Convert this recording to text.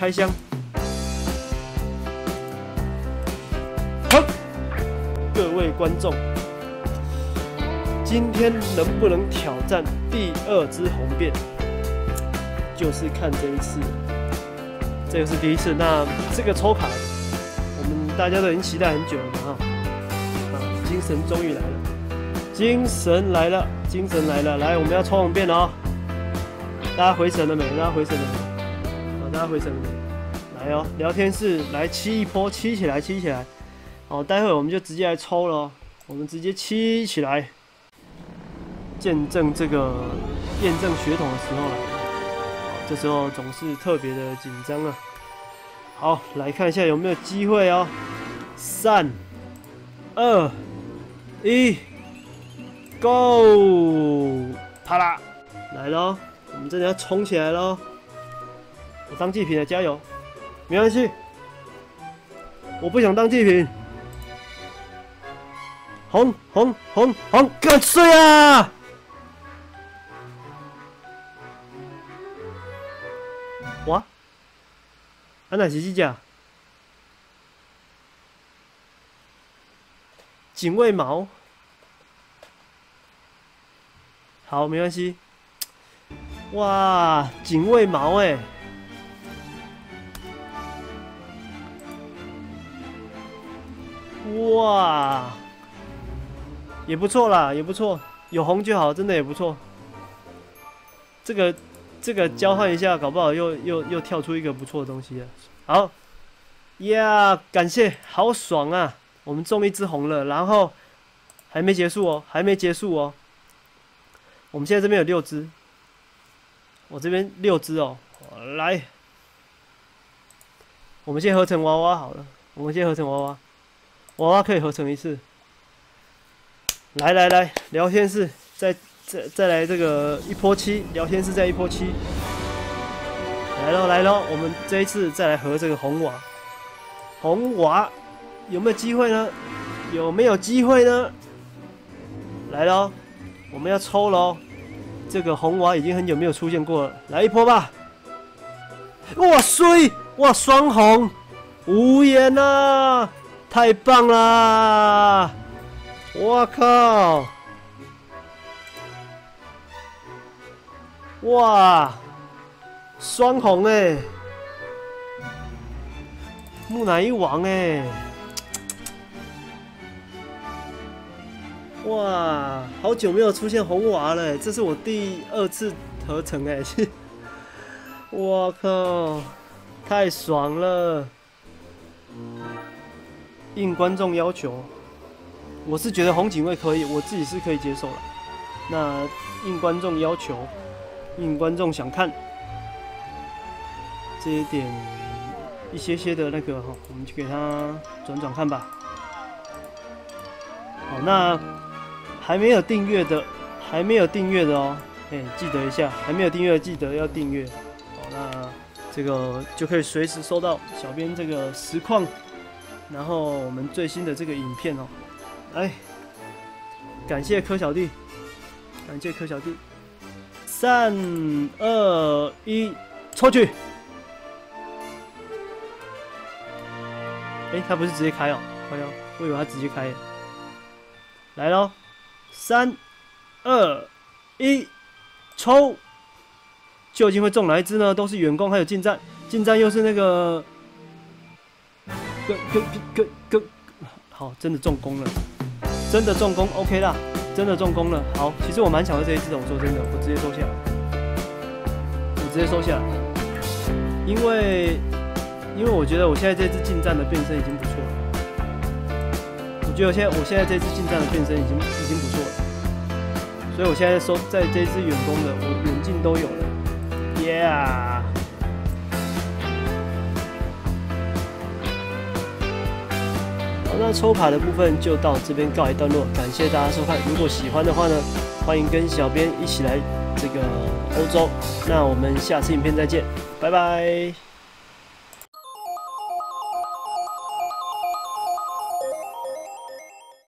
开箱。好，各位观众，今天能不能挑战第2只红变，就是看这一次。这个是第一次，那这个抽卡，我们大家都已经期待很久了哈。精神终于来了，精神来了，精神来了！来，我们要抽红变了哦。大家回神了没？大家回神了没？大家回神了没？来哦，聊天室来七一波，七起来，七起来！好，待会我们就直接来抽了哦，我们直接七起来，见证这个验证血统的时候来了。这时候总是特别的紧张啊。好，来看一下有没有机会哦。3、2、1 ，Go！ 啪啦，来咯，我们真的要冲起来咯。我当祭品了，加油！没关系，我不想当祭品。红，干碎啊！哇，哪是这只？警卫毛。好，没关系。哇，警卫毛哎！哇，也不错啦，也不错，有红就好，真的也不错。这个交换一下，搞不好又跳出一个不错的东西了。好，呀，感谢，好爽啊！我们中一只红了，然后还没结束哦，还没结束哦。我们现在这边有6只，我这边6只哦。来，我们先合成娃娃好了，我们先合成娃娃，娃娃可以合成一次。来，聊天室再来这个1波7，聊天室再1波7。来咯，我们这一次再来合这个红娃。红娃有没有机会呢？有没有机会呢？来咯，我们要抽咯。这个红娃已经很久没有出现过了，来1波吧！哇衰！哇双红，无言啊！太棒啦！我靠！哇，双红哎，木乃伊王哎，哇，好久没有出现红娃了，这是我第2次合成哎，我靠，太爽了！应观众要求，我是觉得红警卫可以，我自己是可以接受了。那应观众要求。应观众想看这一点一些的那个哈，我们就给他转看吧。好，那还没有订阅的哦，记得一下，还没有订阅的记得要订阅。好，那这个就可以随时收到小编这个实况，然后我们最新的这个影片哦。来，感谢柯小弟，感谢柯小弟。3、2、1，抽取！他不是直接开哦，我以为他直接开。来咯，3、2、1，抽！究竟会中哪一只呢？都是远攻，还有近战，近战又是那个，好，真的中攻了，真的中攻 ，OK 啦。真的中攻了，好，其实我蛮想要这一只的，我说真的，我直接收下来，因为我觉得我现在这只近战的变身已经不错了，我觉得我现在这只近战的变身已经不错了，所以我现在在这只远攻的，我远近都有了 ，Yeah。好，那抽卡的部分就到这边告一段落，感谢大家收看。如果喜欢的话呢，欢迎跟小编一起来这个欧洲。那我们下次影片再见，拜拜。